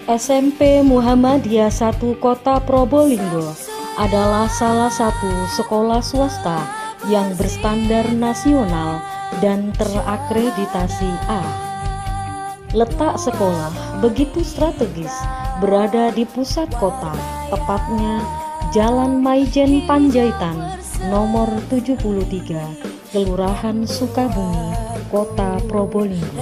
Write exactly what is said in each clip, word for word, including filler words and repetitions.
S M P Muhammadiyah satu Kota Probolinggo adalah salah satu sekolah swasta yang berstandar nasional dan terakreditasi A. Letak sekolah begitu strategis, berada di pusat kota, tepatnya Jalan Maijen Panjaitan nomor tujuh puluh tiga, Kelurahan Sukabumi, Kota Probolinggo.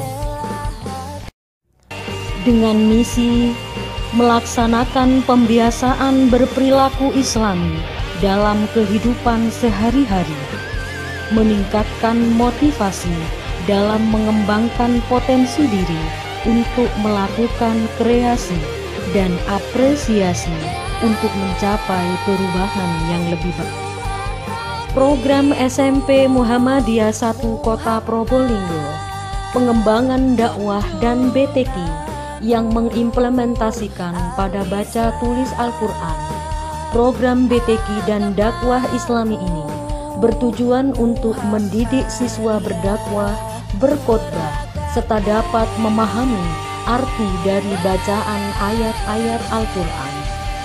Dengan misi melaksanakan pembiasaan berperilaku Islami dalam kehidupan sehari-hari, meningkatkan motivasi dalam mengembangkan potensi diri untuk melakukan kreasi dan apresiasi untuk mencapai perubahan yang lebih baik. Program S M P Muhammadiyah satu Kota Probolinggo, pengembangan dakwah dan B T Q yang mengimplementasikan pada baca tulis Al-Quran. Program B T Q dan dakwah Islami ini bertujuan untuk mendidik siswa berdakwah, berkhotbah, serta dapat memahami arti dari bacaan ayat-ayat Al-Quran.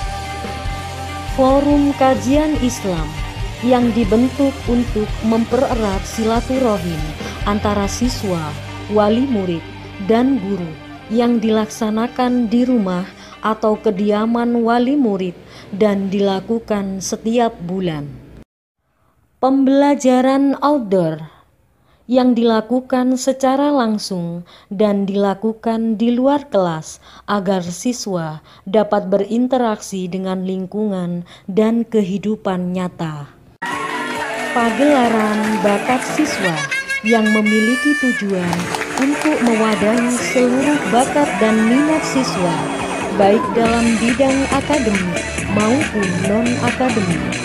Forum Kajian Islam yang dibentuk untuk mempererat silaturahim antara siswa, wali murid, dan guru yang dilaksanakan di rumah atau kediaman wali murid dan dilakukan setiap bulan. Pembelajaran outdoor yang dilakukan secara langsung dan dilakukan di luar kelas agar siswa dapat berinteraksi dengan lingkungan dan kehidupan nyata. Pagelaran bakat siswa yang memiliki tujuan untuk mewadahi seluruh bakat dan minat siswa, baik dalam bidang akademik maupun non-akademik.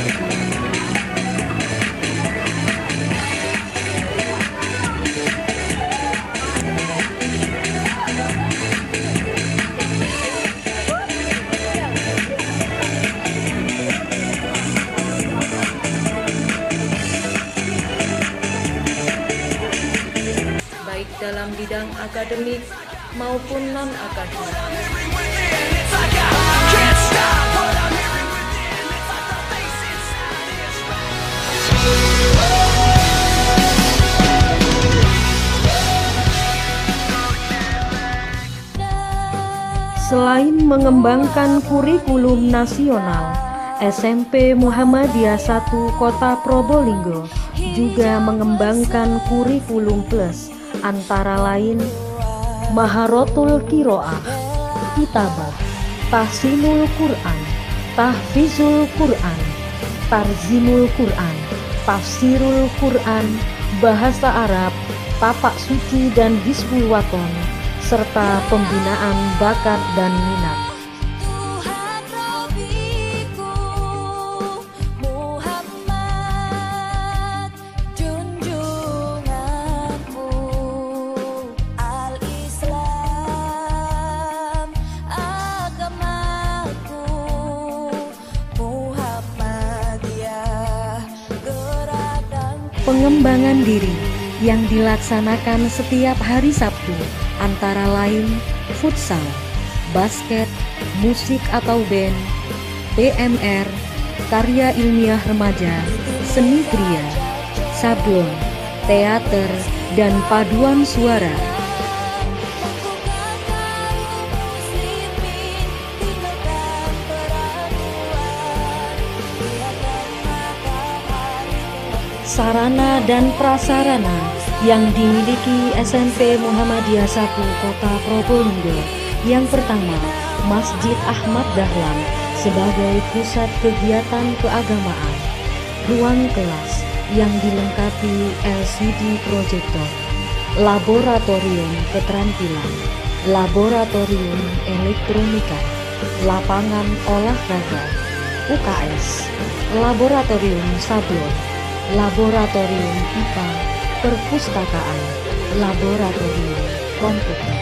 Dalam bidang akademik maupun non-akademik. Selain mengembangkan kurikulum nasional, S M P Muhammadiyah satu Kota Probolinggo juga mengembangkan kurikulum plus, antara lain Maharotul Kiroah, Kitabah, Tahsinul Quran, Tahfizul Quran, Tarzimul Quran, Tafsirul Quran, Bahasa Arab, Tapak Suci dan Hizbul Waton, serta pembinaan bakat dan minat. Pengembangan diri yang dilaksanakan setiap hari Sabtu antara lain futsal, basket, musik atau band, P M R, karya ilmiah remaja, seni pria, sablon, teater, dan paduan suara. Sarana dan prasarana yang dimiliki S M P Muhammadiyah satu Kota Probolinggo. Yang pertama, Masjid Ahmad Dahlan sebagai pusat kegiatan keagamaan, ruang kelas yang dilengkapi L C D proyektor, laboratorium keterampilan, laboratorium elektronika, lapangan olahraga, U K S, laboratorium sablon, laboratorium I P A, perpustakaan, laboratorium komputer.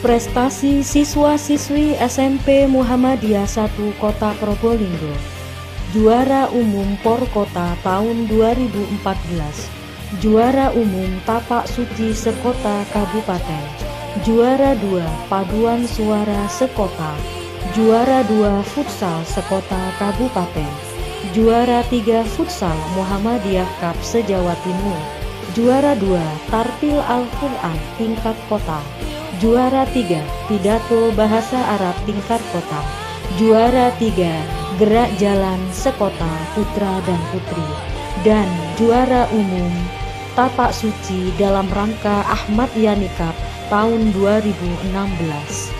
Prestasi siswa-siswi S M P Muhammadiyah satu Kota Probolinggo. Juara umum Porkota tahun dua ribu empat belas. Juara umum Tapak Suci sekota kabupaten. Juara dua Paduan Suara sekota. Juara dua Futsal sekota kabupaten. Juara tiga Futsal Muhammadiyah Cup se-Jawa Timur. Juara dua Tartil Al-Quran tingkat kota. Juara tiga Pidato Bahasa Arab tingkat kota. Juara tiga Gerak Jalan sekota putra dan putri. Dan juara umum Tapak Suci dalam rangka Ahmad Yani Cup tahun dua ribu enam belas.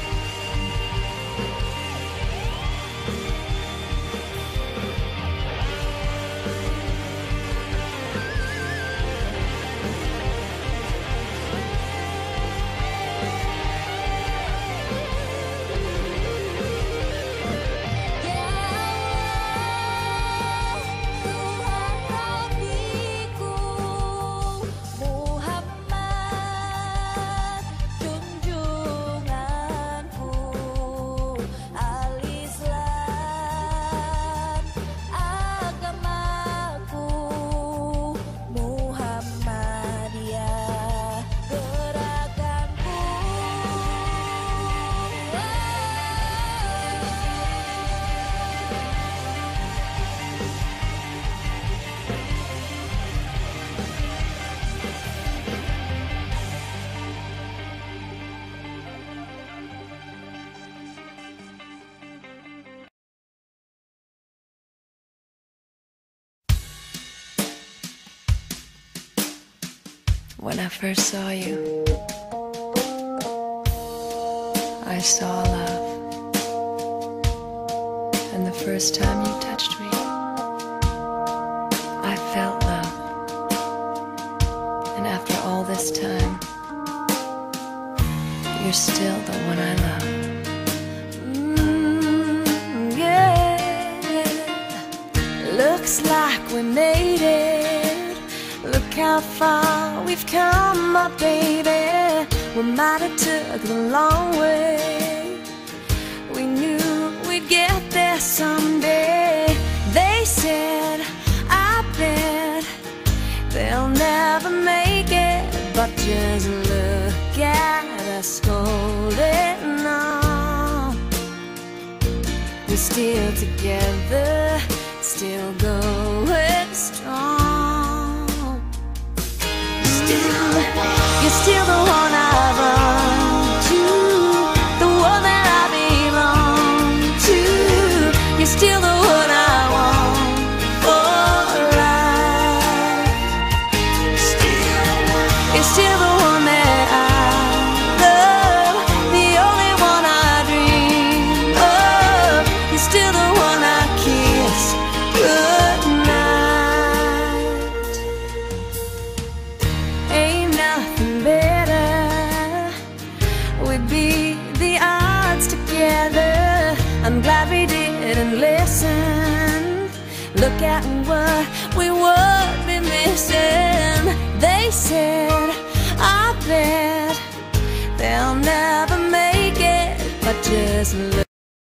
When I first saw you, I saw love. And the first time you touched me, I felt love. And after all this time, you're still the one I love. Mm, yeah, looks like we made it. Look how far we've come, my baby. We might have took the long way. We knew we'd get there someday. They said, I bet they'll never make it. But just look at us holding on. We're still together, still going strong. You're still the one I run to, the one that I belong to. You're still the one I want for life. You're still the one that I love, the only one I dream of. You're still the one I kiss goodnight. Ain't nothing better. We beat the odds together. I'm glad we didn't listen. Look at what we would be missing. They said, I bet they'll never make it. But just look.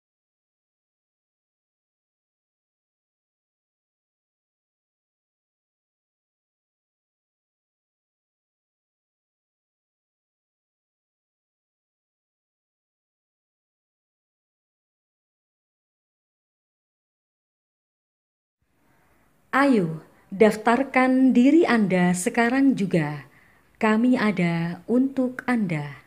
Ayo, daftarkan diri Anda sekarang juga. Kami ada untuk Anda.